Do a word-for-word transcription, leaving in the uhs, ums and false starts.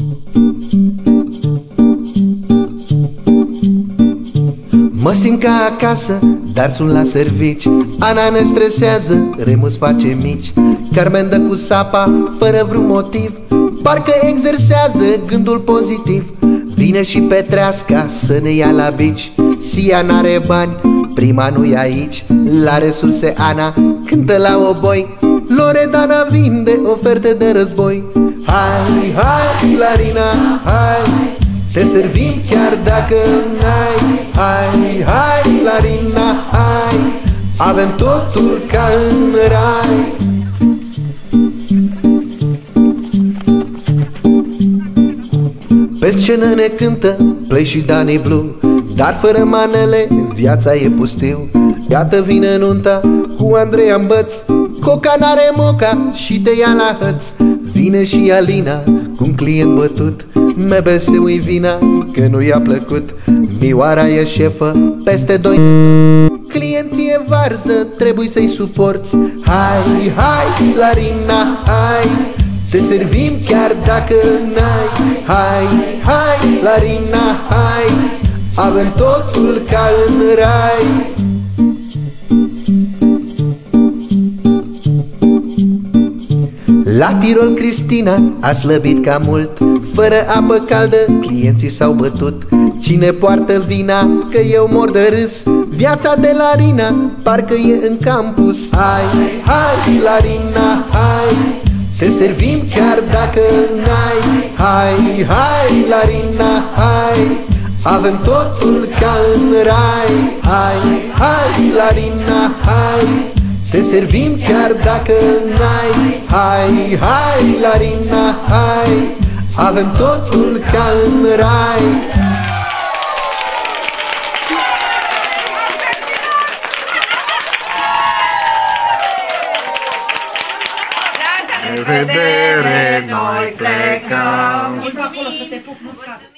Mă simt ca acasă, dar sunt la servici. Ana ne stresează, Remus face mici. Carmen dă cu sapa, fără vreun motiv. Parcă exersează gândul pozitiv. Vine și Petreasca să ne ia la bici. Sia n-are bani, prima nu-i aici. La resurse Ana cântă la oboi. Loredana vinde oferte de război. Hai, hai, Larina, hai, te servim chiar dacă n-ai. Hai, hai, Larina, hai, avem totul ca în rai. Pe scenă ne cântă Play și Danny Blue, dar fără manele viața e pustiu. Iată vine nunta cu Andrei în băț, Coca n-are moca și te ia la hăț. Vine și Alina cu un client bătut, M B S-ul-i vina că nu i-a plăcut. Mioara e șefă peste doi, clienții e varză, trebuie să-i suporți. Hai, hai, Larina, hai, te servim chiar dacă n-ai. Hai, hai, Larina, hai, avem totul ca în rai. La Tirol Cristina a slăbit ca mult. Fără apă caldă clienții s-au bătut. Cine poartă vina că eu mor de râs? Viața de Larina parcă e în campus. Hai, hai, Larina, hai, te servim chiar dacă n-ai. Hai, hai, Larina, hai, avem totul ca în rai. Hai, hai, Larina, hai, te servim chiar dacă n-ai. Hai, hai, Larina, hai, avem totul ca în rai. Revedere, noi plecăm.